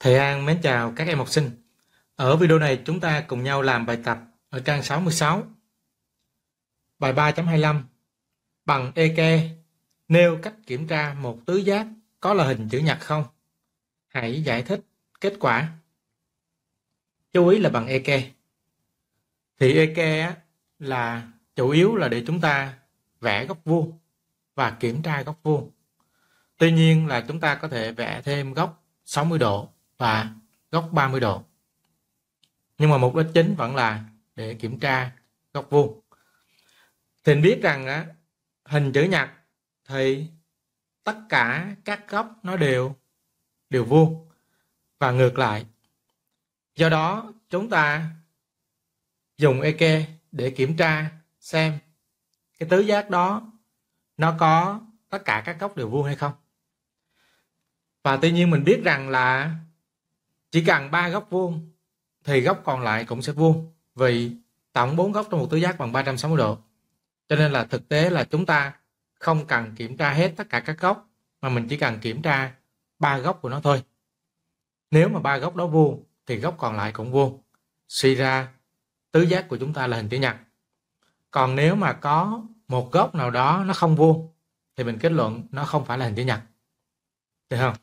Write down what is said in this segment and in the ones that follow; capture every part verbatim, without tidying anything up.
Thầy An mến chào các em học sinh. Ở video này chúng ta cùng nhau làm bài tập ở trang sáu mươi sáu. Bài ba chấm hai mươi lăm. Bằng eke, nêu cách kiểm tra một tứ giác có là hình chữ nhật không? Hãy giải thích kết quả. Chú ý là bằng eke. Thì eke á, là chủ yếu là để chúng ta vẽ góc vuông và kiểm tra góc vuông. Tuy nhiên là chúng ta có thể vẽ thêm góc sáu mươi độ và góc ba mươi độ. Nhưng mà mục đích chính vẫn là để kiểm tra góc vuông. Thì mình biết rằng á, hình chữ nhật thì tất cả các góc nó đều đều vuông và ngược lại. Do đó chúng ta dùng eke để kiểm tra xem cái tứ giác đó nó có tất cả các góc đều vuông hay không. Và tuy nhiên mình biết rằng là chỉ cần ba góc vuông thì góc còn lại cũng sẽ vuông, vì tổng bốn góc trong một tứ giác bằng ba trăm sáu mươi độ. Cho nên là thực tế là chúng ta không cần kiểm tra hết tất cả các góc, mà mình chỉ cần kiểm tra ba góc của nó thôi. Nếu mà ba góc đó vuông thì góc còn lại cũng vuông. Suy ra tứ giác của chúng ta là hình chữ nhật. Còn nếu mà có một góc nào đó nó không vuông thì mình kết luận nó không phải là hình chữ nhật. Được không?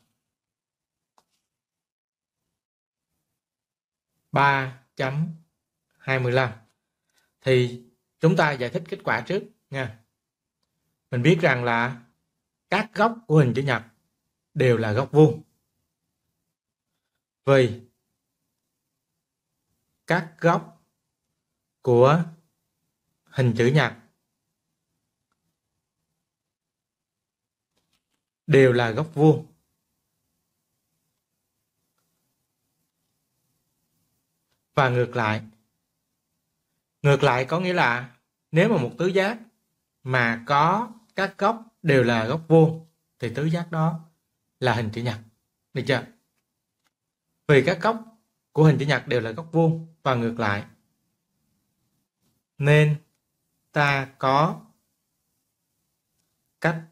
ba chấm hai mươi lăm. Thì chúng ta giải thích kết quả trước nha. Mình biết rằng là các góc của hình chữ nhật đều là góc vuông. Vì các góc của hình chữ nhật đều là góc vuông. Và ngược lại. Ngược lại có nghĩa là nếu mà một tứ giác mà có các góc đều là góc vuông thì tứ giác đó là hình chữ nhật. Được chưa? Vì các góc của hình chữ nhật đều là góc vuông và ngược lại, nên ta có cách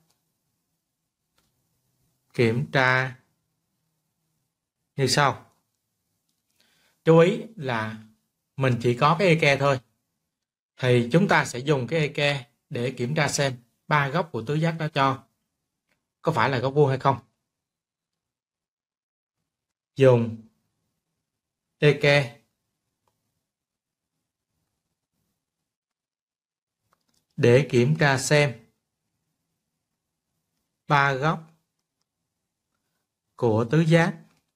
kiểm tra như sau. Chú ý là mình chỉ có cái eke thôi. Thì chúng ta sẽ dùng cái eke để kiểm tra xem ba góc của tứ giác đó cho có phải là góc vuông hay không. Dùng eke để kiểm tra xem ba góc của tứ giác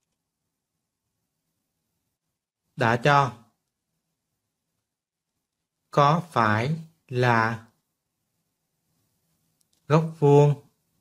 đã cho có phải là góc vuông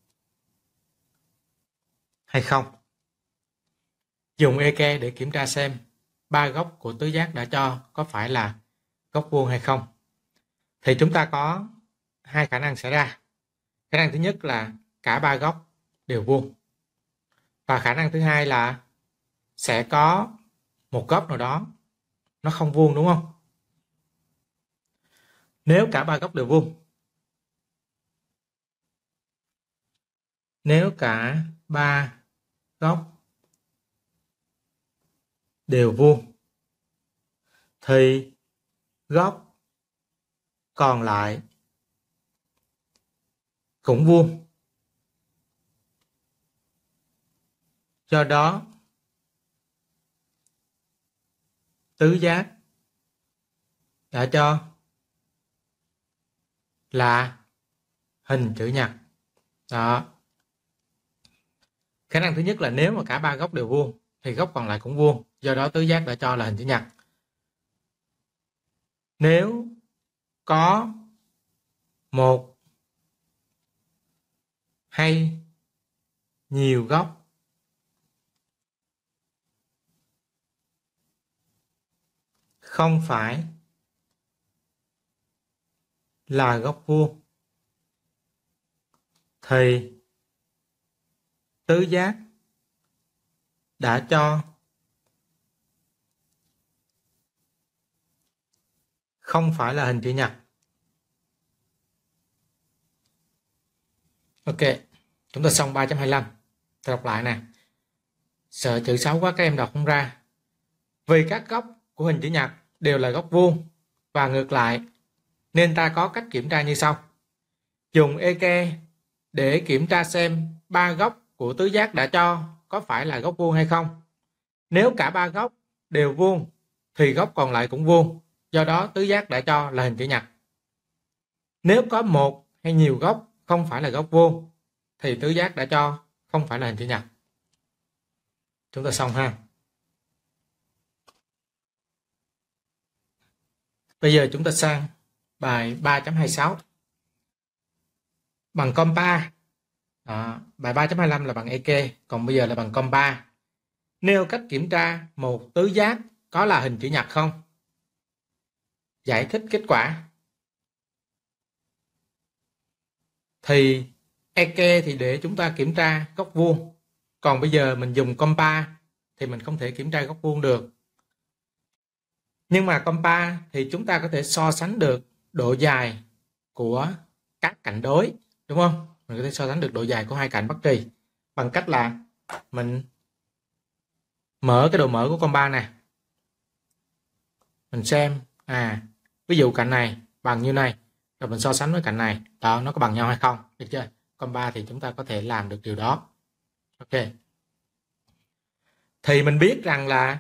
hay không. Dùng eke để kiểm tra xem ba góc của tứ giác đã cho có phải là góc vuông hay không. Thì chúng ta có hai khả năng xảy ra. Khả năng thứ nhất là cả ba góc đều vuông. Và khả năng thứ hai là sẽ có một góc nào đó nó không vuông, đúng không? Nếu cả ba góc đều vuông, nếu cả ba góc đều vuông thì góc còn lại cũng vuông. Do đó tứ giác đã cho là hình chữ nhật. Đó. Khả năng thứ nhất là nếu mà cả ba góc đều vuông thì góc còn lại cũng vuông. Do đó tứ giác đã cho là hình chữ nhật. Nếu có một hay nhiều góc không phải là góc vuông thì tứ giác đã cho không phải là hình chữ nhật. Ok, chúng ta xong ba chấm hai mươi lăm. Ta đọc lại nè. Sợ chữ xấu quá các em đọc không ra. Vì các góc của hình chữ nhật đều là góc vuông và ngược lại, nên ta có cách kiểm tra như sau. Dùng eke để kiểm tra xem ba góc của tứ giác đã cho có phải là góc vuông hay không. Nếu cả ba góc đều vuông thì góc còn lại cũng vuông, do đó tứ giác đã cho là hình chữ nhật. Nếu có một hay nhiều góc không phải là góc vuông thì tứ giác đã cho không phải là hình chữ nhật. Chúng ta xong ha. Bây giờ chúng ta sang bài ba chấm hai mươi sáu. Bằng compa. Đó, bài ba chấm hai mươi lăm là bằng eke, còn bây giờ là bằng compa. Nêu cách kiểm tra một tứ giác có là hình chữ nhật không? Giải thích kết quả. Thì eke thì để chúng ta kiểm tra góc vuông, còn bây giờ mình dùng compa thì mình không thể kiểm tra góc vuông được. Nhưng mà compa thì chúng ta có thể so sánh được độ dài của các cạnh đối, đúng không? Mình có thể so sánh được độ dài của hai cạnh bất kỳ bằng cách là mình mở cái độ mở của compa này. Mình xem, à, ví dụ cạnh này bằng như này, rồi mình so sánh với cạnh này, đó, nó có bằng nhau hay không, được chưa? Compa thì chúng ta có thể làm được điều đó. Ok. Thì mình biết rằng là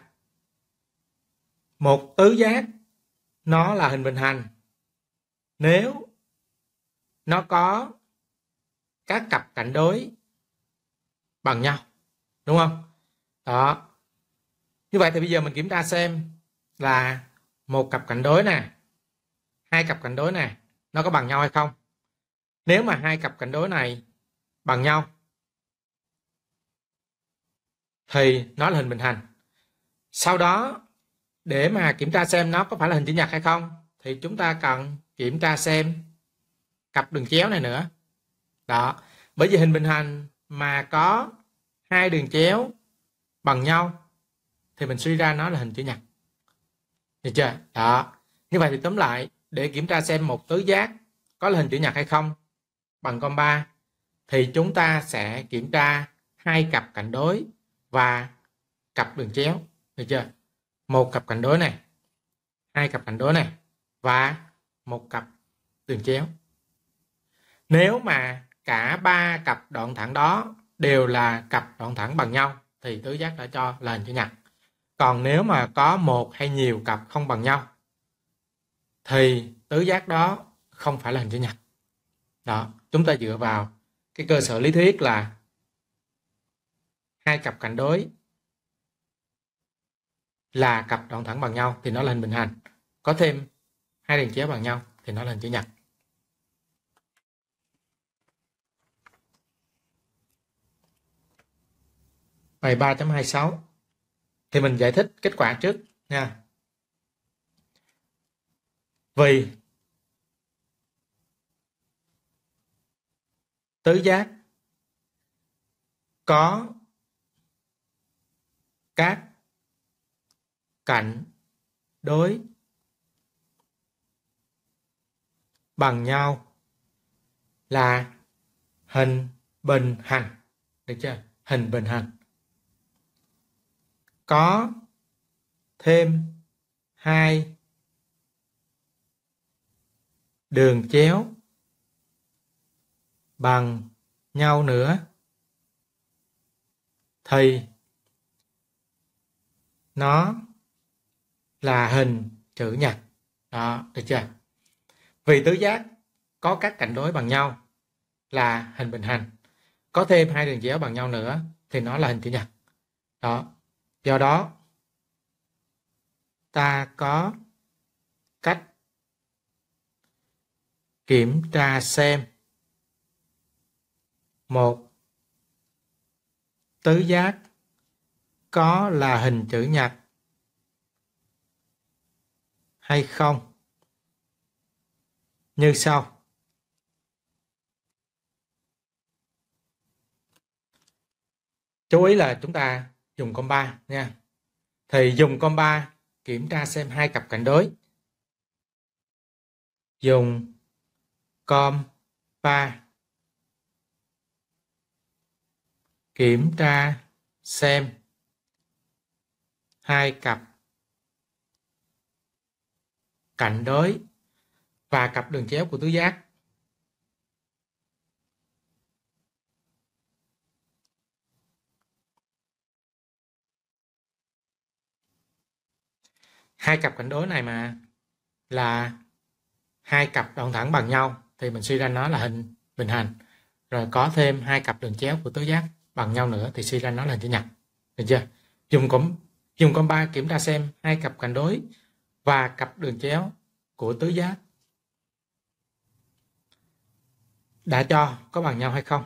một tứ giác nó là hình bình hành nếu nó có các cặp cạnh đối bằng nhau, đúng không? Đó. Như vậy thì bây giờ mình kiểm tra xem là một cặp cạnh đối nè, hai cặp cạnh đối nè, nó có bằng nhau hay không. Nếu mà hai cặp cạnh đối này bằng nhau thì nó là hình bình hành. Sau đó để mà kiểm tra xem nó có phải là hình chữ nhật hay không thì chúng ta cần kiểm tra xem cặp đường chéo này nữa. Đó, bởi vì hình bình hành mà có hai đường chéo bằng nhau thì mình suy ra nó là hình chữ nhật. Được chưa? Đó. Như vậy thì tóm lại, để kiểm tra xem một tứ giác có là hình chữ nhật hay không bằng compa thì chúng ta sẽ kiểm tra hai cặp cạnh đối và cặp đường chéo. Được chưa? Một cặp cạnh đối này, hai cặp cạnh đối này và một cặp đường chéo. Nếu mà cả ba cặp đoạn thẳng đó đều là cặp đoạn thẳng bằng nhau thì tứ giác đã cho là hình chữ nhật. Còn nếu mà có một hay nhiều cặp không bằng nhau thì tứ giác đó không phải là hình chữ nhật. Đó, chúng ta dựa vào cái cơ sở lý thuyết là hai cặp cạnh đối là cặp đoạn thẳng bằng nhau thì nó là hình bình hành. Có thêm hai đường chéo bằng nhau thì nó là hình chữ nhật. Bài ba chấm hai mươi sáu thì mình giải thích kết quả trước nha. Vì tứ giác có các cạnh đối bằng nhau là hình bình hành. Được chưa? Hình bình hành. Có thêm hai đường chéo bằng nhau nữa thì nó là hình chữ nhật. Đó, được chưa? Vì tứ giác có các cạnh đối bằng nhau là hình bình hành, có thêm hai đường chéo bằng nhau nữa thì nó là hình chữ nhật. Đó, do đó ta có cách kiểm tra xem một tứ giác có là hình chữ nhật hay không như sau. Chú ý là chúng ta dùng compa nha. Thì dùng compa kiểm tra xem hai cặp cạnh đối. Dùng compa kiểm tra xem hai cặp cạnh đối và cặp đường chéo của tứ giác. Hai cặp cạnh đối này mà là hai cặp đoạn thẳng bằng nhau thì mình suy ra nó là hình bình hành. Rồi có thêm hai cặp đường chéo của tứ giác bằng nhau nữa thì suy ra nó là hình chữ nhật. Được chưa? Dùng com dùng com ba kiểm tra xem hai cặp cạnh đối và cặp đường chéo của tứ giác đã cho có bằng nhau hay không.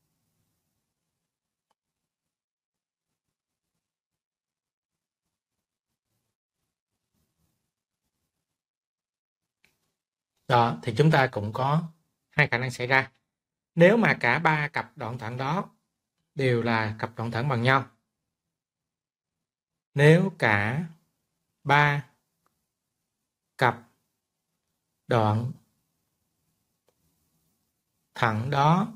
Đó, thì chúng ta cũng có hai khả năng xảy ra. Nếu mà cả ba cặp đoạn thẳng đó đều là cặp đoạn thẳng bằng nhau. Nếu cả ba cặp đoạn thẳng đó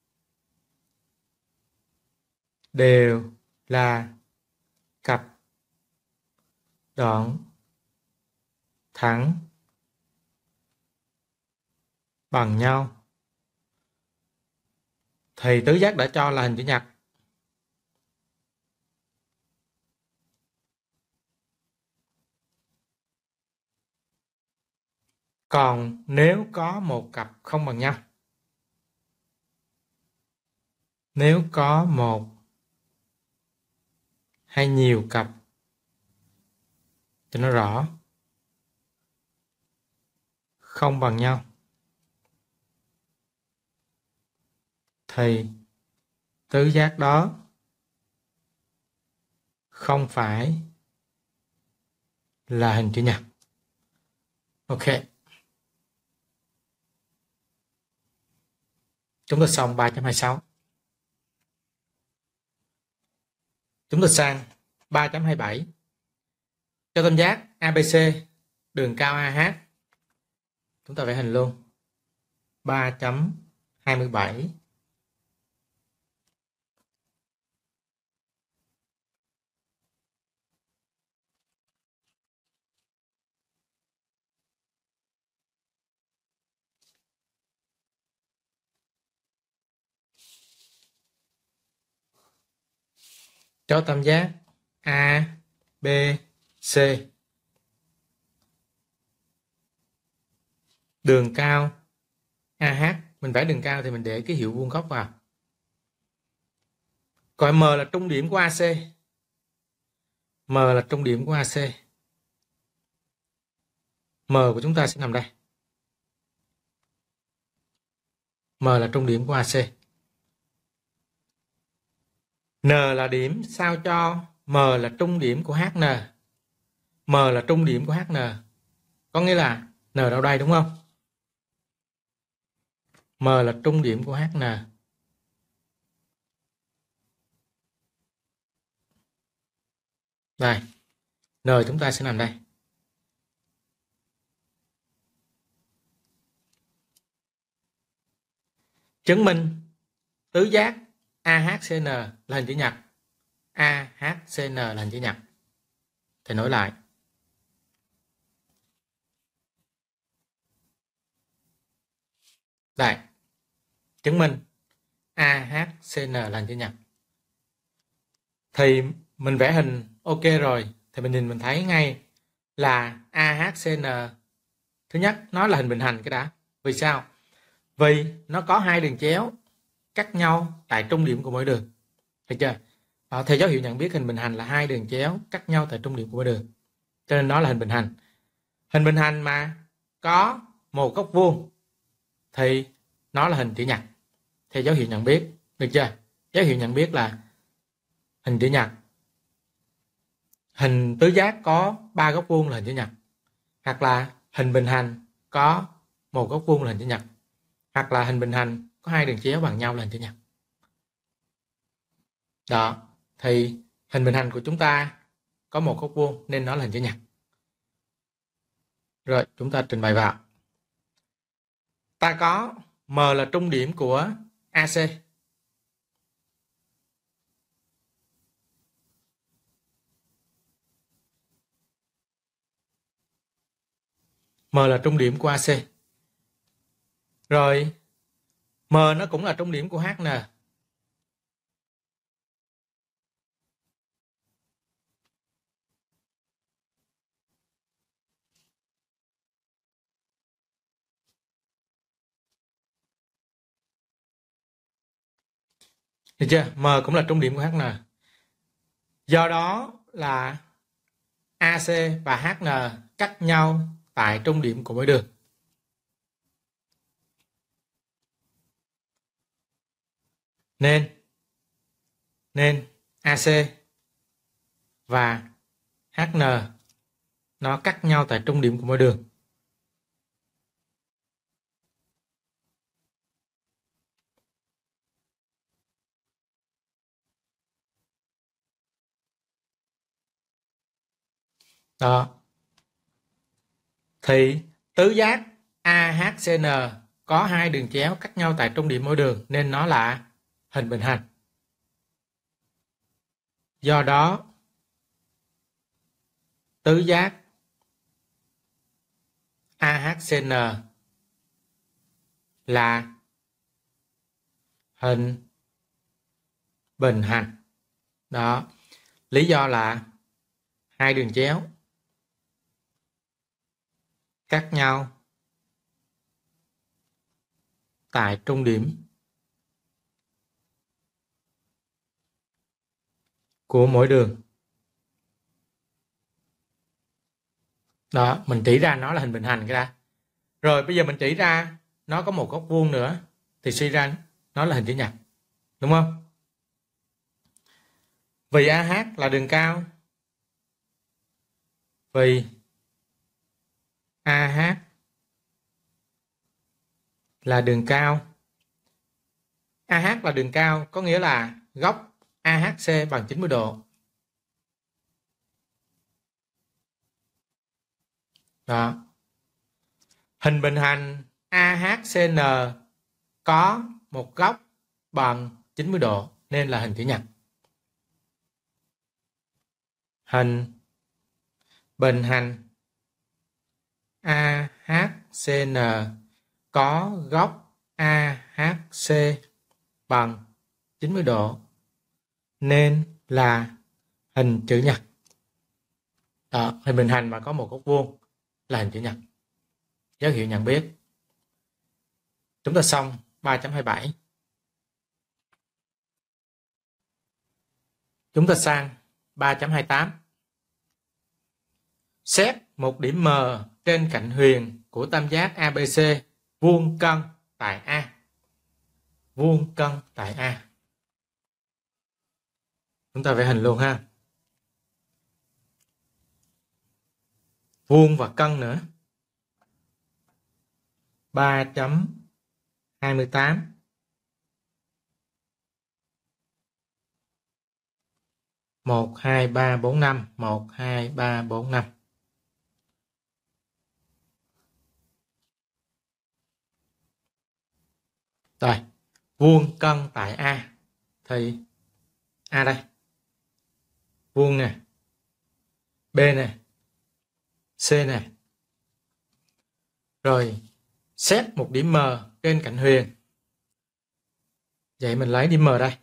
đều là cặp đoạn thẳng bằng nhau thì tứ giác đã cho là hình chữ nhật. Còn nếu có một cặp không bằng nhau, nếu có một hay nhiều cặp cho nó rõ không bằng nhau thì tứ giác đó không phải là hình chữ nhật. Ok. Chúng ta xong ba chấm hai sáu. Chúng ta sang ba chấm hai bảy. Cho tam giác a bê xê đường cao a hát. Chúng ta vẽ hình luôn. ba chấm hai bảy. Cho tam giác a bê xê đường cao a hát. Mình vẽ đường cao thì mình để ký hiệu vuông góc vào. Gọi M là trung điểm của a xê. M là trung điểm của a xê. M của chúng ta sẽ nằm đây. M là trung điểm của a xê. N là điểm sao cho M là trung điểm của hát en. M là trung điểm của hát en. Có nghĩa là N đâu đây đúng không? M là trung điểm của hát en. Đây. N chúng ta sẽ nằm đây. Chứng minh tứ giác a hát xê en là hình chữ nhật. a hát xê en là hình chữ nhật. Thì nối lại. Đây. Chứng minh a hát xê en là hình chữ nhật. Thì mình vẽ hình ok rồi. Thì mình nhìn mình thấy ngay là a hát xê en. Thứ nhất, nó là hình bình hành cái đã. Vì sao? Vì nó có hai đường chéo cắt nhau tại trung điểm của mỗi đường. Được chưa? Đó, theo dấu hiệu nhận biết hình bình hành là hai đường chéo cắt nhau tại trung điểm của mỗi đường. Cho nên nó là hình bình hành. Hình bình hành mà có một góc vuông thì nó là hình chữ nhật. Theo dấu hiệu nhận biết. Được chưa? Dấu hiệu nhận biết là hình chữ nhật. Hình tứ giác có ba góc vuông là hình chữ nhật. Hoặc là hình bình hành có một góc vuông là hình chữ nhật. Hoặc là hình bình hành có hai đường chéo bằng nhau là hình chữ nhật. Đó. Thì hình bình hành của chúng ta có một góc vuông nên nó là hình chữ nhật. Rồi chúng ta trình bày vào. Ta có M là trung điểm của a xê. M là trung điểm của a xê. Rồi M nó cũng là trung điểm của hát en. Được chưa? M cũng là trung điểm của hát en. Do đó là a xê và hát en cắt nhau tại trung điểm của mỗi đường. Nên nên a xê và hát en nó cắt nhau tại trung điểm của mỗi đường. Đó. Thì tứ giác a hát xê en có hai đường chéo cắt nhau tại trung điểm mỗi đường nên nó là hình bình hành. Do đó tứ giác a hát xê en là hình bình hành. Đó. Lý do là hai đường chéo cắt nhau tại trung điểm của mỗi đường. Đó, mình chỉ ra nó là hình bình hành cái đã. Rồi bây giờ mình chỉ ra nó có một góc vuông nữa thì suy ra nó là hình chữ nhật. Đúng không? Vì a hát là đường cao. Vì a hát là đường cao. a hát là đường cao có nghĩa là góc a hát xê bằng chín mươi độ. Đó. Hình bình hành a hát xê en có một góc bằng chín mươi độ nên là hình chữ nhật. Hình bình hành a hát xê en có góc a hát xê bằng chín mươi độ nên là hình chữ nhật. Đó, hình bình hành mà có một góc vuông là hình chữ nhật. Dấu hiệu nhận biết. Chúng ta xong ba chấm hai bảy. Chúng ta sang ba chấm hai tám. Xét một điểm M trên cạnh huyền của tam giác a bê xê vuông cân tại A. Vuông cân tại A. Chúng ta vẽ hình luôn ha. Vuông và cân nữa. ba chấm hai mươi tám. một, hai, ba, bốn, năm. một, hai, ba, bốn, năm. Rồi, vuông cân tại A. Thì A đây. Vuông nè. B nè. C nè. Rồi, xét một điểm M trên cạnh huyền. Vậy mình lấy điểm M đây.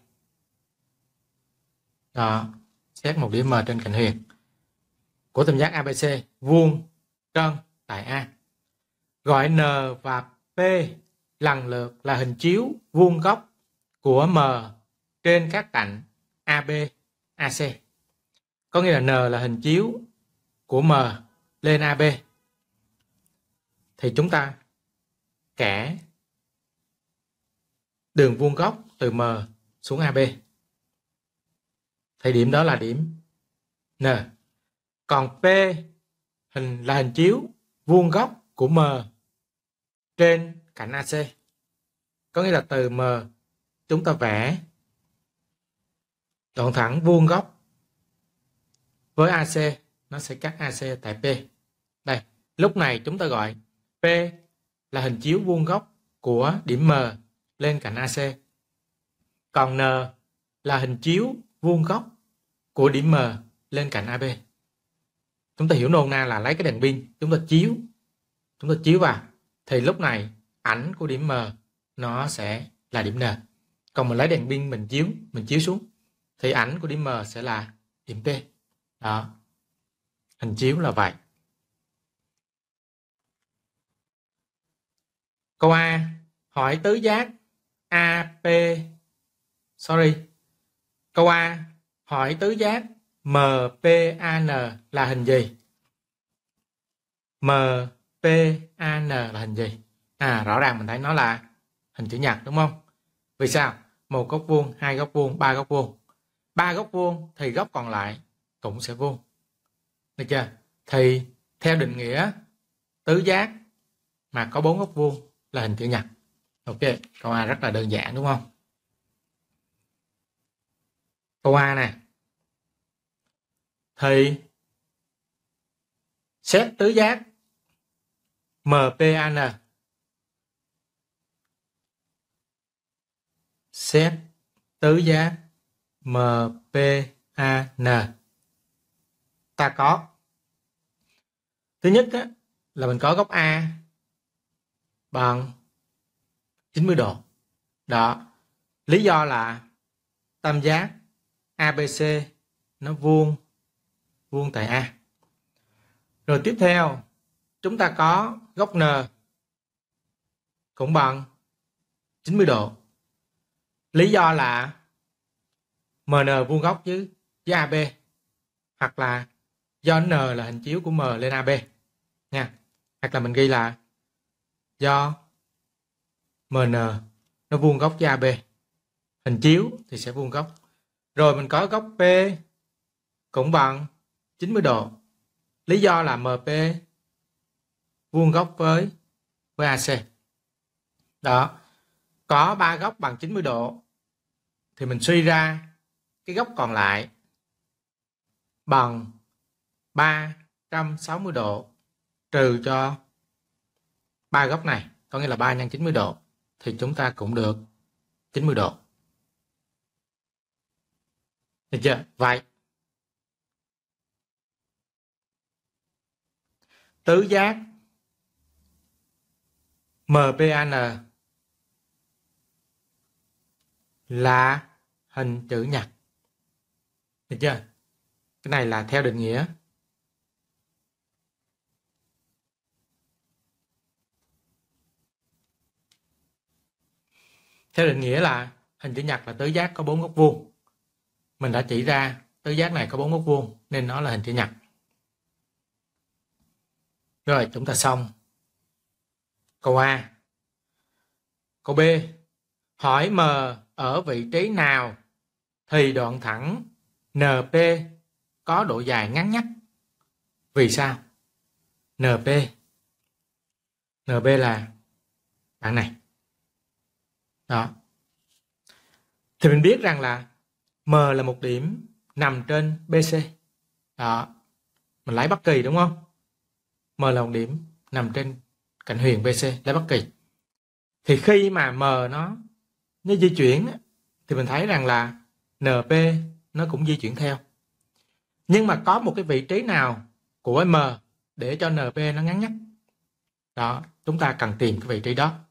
Đó, xét một điểm M trên cạnh huyền của tam giác a bê xê vuông cân tại A. Gọi N và P lần lượt là hình chiếu vuông góc của M trên các cạnh a bê, a xê. Có nghĩa là N là hình chiếu của M lên a bê. Thì chúng ta kẻ đường vuông góc từ M xuống a bê. Thì điểm đó là điểm N. Còn P hình là hình chiếu vuông góc của M trên cạnh a xê. Có nghĩa là từ M chúng ta vẽ đoạn thẳng vuông góc với a xê, nó sẽ cắt a xê tại P. Đây, lúc này chúng ta gọi P là hình chiếu vuông góc của điểm M lên cạnh a xê. Còn N là hình chiếu vuông góc của điểm M lên cạnh a bê. Chúng ta hiểu nôm na là lấy cái đèn pin, chúng ta chiếu chúng ta chiếu vào, thì lúc này ảnh của điểm M nó sẽ là điểm N. Còn mình lấy đèn pin mình chiếu, mình chiếu xuống thì ảnh của điểm M sẽ là điểm T. Đó. Hình chiếu là vậy. Câu A hỏi tứ giác a pê sorry. Câu A hỏi tứ giác em pê a en là hình gì? em pê a en là hình gì? À, rõ ràng mình thấy nó là hình chữ nhật đúng không? Vì sao? Một góc vuông, hai góc vuông, ba góc vuông. Ba góc vuông thì góc còn lại cũng sẽ vuông. Được chưa? Thì theo định nghĩa tứ giác mà có bốn góc vuông là hình chữ nhật. Ok, câu A rất là đơn giản đúng không? Câu A này. Thì xét tứ giác em pê a en. Xét tứ giác em pê a en. Ta có. Thứ nhất á, là mình có góc A bằng chín mươi độ. Đó. Lý do là tam giác a bê xê nó vuông vuông tại A. Rồi tiếp theo chúng ta có góc N cũng bằng chín mươi độ. Lý do là em en vuông góc với với a bê, hoặc là do N là hình chiếu của M lên a bê nha. Hoặc là mình ghi là do em en nó vuông góc với a bê, hình chiếu thì sẽ vuông góc. Rồi mình có góc P cũng bằng chín mươi độ. Lý do là em pê vuông góc với với a xê. Đó. Có ba góc bằng chín mươi độ thì mình suy ra cái góc còn lại bằng ba trăm sáu mươi độ trừ cho ba góc này, có nghĩa là ba nhân chín mươi độ thì chúng ta cũng được chín mươi độ. Được chưa? Vậy tứ giác em pê a en là hình chữ nhật. Được chưa? Cái này là theo định nghĩa. Theo định nghĩa là hình chữ nhật là tứ giác có bốn góc vuông. Mình đã chỉ ra tứ giác này có bốn góc vuông nên nó là hình chữ nhật. Rồi chúng ta xong câu A. Câu B. Hỏi M ở vị trí nào thì đoạn thẳng en pê có độ dài ngắn nhất. Vì sao? en pê en pê là bạn này. Đó. Thì mình biết rằng là M là một điểm nằm trên bê xê. Đó. Mình lấy bất kỳ đúng không? M là một điểm nằm trên cạnh huyền bê xê, lấy bất kỳ. Thì khi mà M nó nó di chuyển thì mình thấy rằng là en pê nó cũng di chuyển theo. Nhưng mà có một cái vị trí nào của M để cho en pê nó ngắn nhất. Đó, chúng ta cần tìm cái vị trí đó.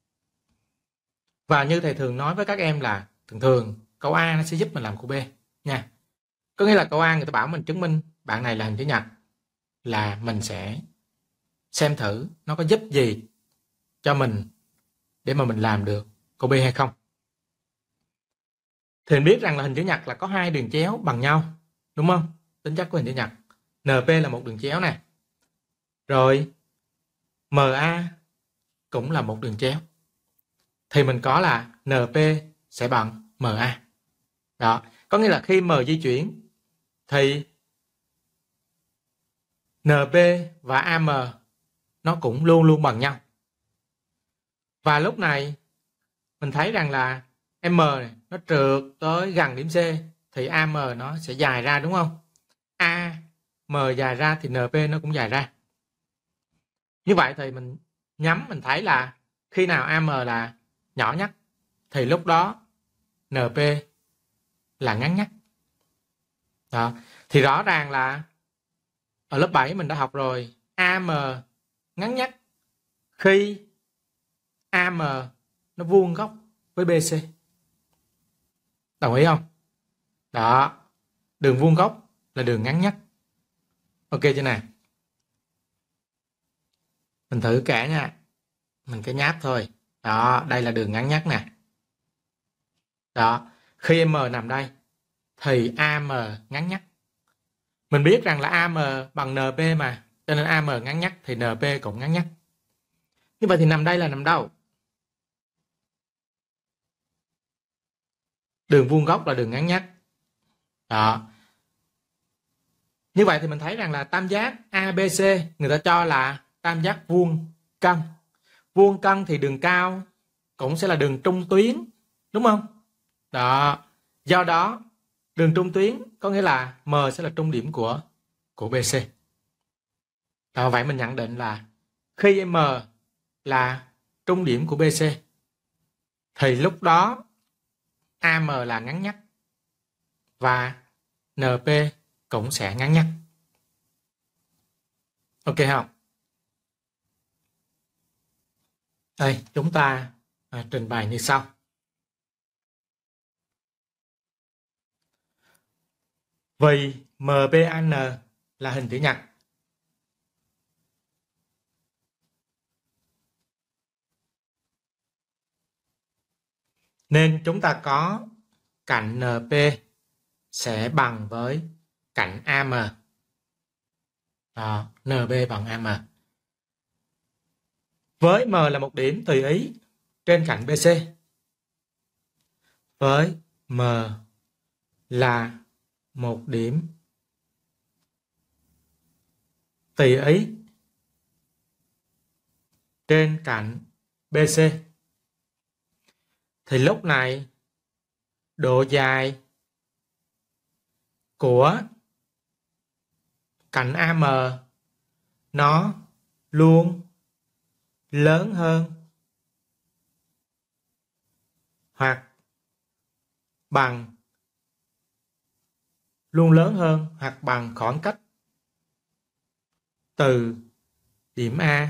Và như thầy thường nói với các em là thường thường câu A nó sẽ giúp mình làm câu B nha. Có nghĩa là câu A người ta bảo mình chứng minh bạn này là hình chữ nhật, là mình sẽ xem thử nó có giúp gì cho mình để mà mình làm được câu B hay không. Thì mình biết rằng là hình chữ nhật là có hai đường chéo bằng nhau, đúng không? Tính chất của hình chữ nhật. en pê là một đường chéo này. Rồi em a cũng là một đường chéo. Thì mình có là en pê sẽ bằng em a. Đó, có nghĩa là khi M di chuyển thì en pê và a em nó cũng luôn luôn bằng nhau. Và lúc này mình thấy rằng là M này, nó trượt tới gần điểm C thì a em nó sẽ dài ra đúng không? A M dài ra thì en pê nó cũng dài ra. Như vậy thì mình nhắm mình thấy là khi nào a em là nhỏ nhất thì lúc đó en pê là ngắn nhất. Đó. Thì rõ ràng là ở lớp bảy mình đã học rồi, a em ngắn nhất khi a em nó vuông góc với bê xê. Đồng ý không? Đó, đường vuông góc là đường ngắn nhất. Ok chưa nào? Mình thử cả nha. Mình cái nháp thôi. Đó, đây là đường ngắn nhất nè. Đó, khi M nằm đây thì a em ngắn nhất. Mình biết rằng là a em bằng en pê mà, cho nên a em ngắn nhất thì en pê cũng ngắn nhất. Như vậy thì nằm đây là nằm đâu? Đường vuông góc là đường ngắn nhất. Đó. Như vậy thì mình thấy rằng là tam giác a bê xê người ta cho là tam giác vuông cân. Vuông cân thì đường cao cũng sẽ là đường trung tuyến, đúng không? Đó. Do đó đường trung tuyến có nghĩa là M sẽ là trung điểm của của bê xê. Đó, vậy mình nhận định là khi M là trung điểm của bê xê thì lúc đó a em là ngắn nhất và en pê cũng sẽ ngắn nhất. Ok không? Đây, chúng ta à, trình bày như sau. Vì em pê en là hình chữ nhật nên chúng ta có cạnh en pê sẽ bằng với cạnh a em. Đó, en pê bằng a em. Với M là một điểm tùy ý trên cạnh bê xê. Với M là một điểm tùy ý trên cạnh bê xê thì lúc này độ dài của cạnh a em nó luôn lớn hơn hoặc bằng luôn lớn hơn hoặc bằng khoảng cách từ điểm A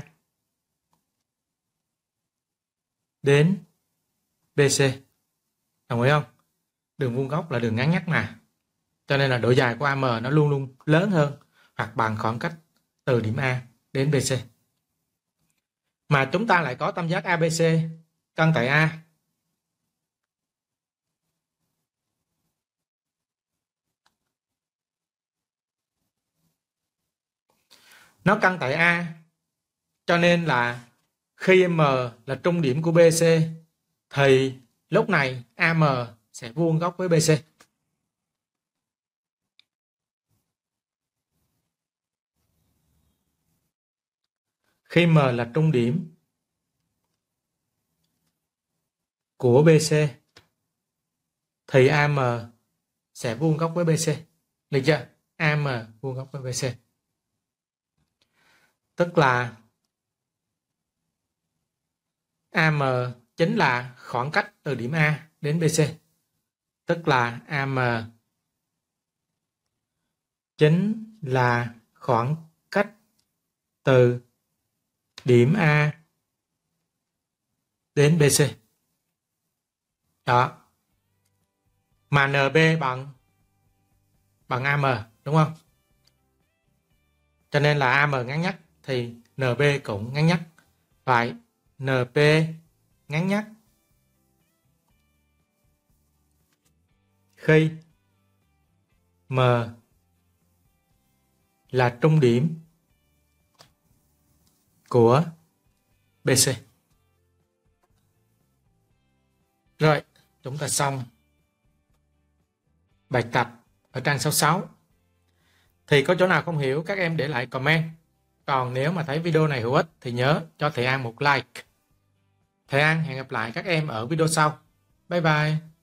đến bê xê. Đồng ý không? Đường vuông góc là đường ngắn nhất mà. Cho nên là độ dài của a em nó luôn luôn lớn hơn hoặc bằng khoảng cách từ điểm A đến bê xê. Mà chúng ta lại có tam giác a bê xê căn tại A. Nó căn tại A cho nên là khi M là trung điểm của bê xê thì lúc này a em sẽ vuông góc với bê xê. Khi M là trung điểm của bê xê thì a em sẽ vuông góc với bê xê. Được chưa? a em vuông góc với bê xê. Tức là a em chính là khoảng cách từ điểm A đến bê xê. Tức là a em chính là khoảng cách từ điểm A đến bê xê. Đó. Mà en pê bằng bằng a em, đúng không? Cho nên là a em ngắn nhất thì en pê cũng ngắn nhất. Vậy en pê ngắn nhất khi M là trung điểm của bê xê. Rồi, chúng ta xong bài tập ở trang sáu mươi sáu. Thì có chỗ nào không hiểu các em để lại comment. Còn nếu mà thấy video này hữu ích thì nhớ cho thầy An một like. Thầy An hẹn gặp lại các em ở video sau. Bye bye.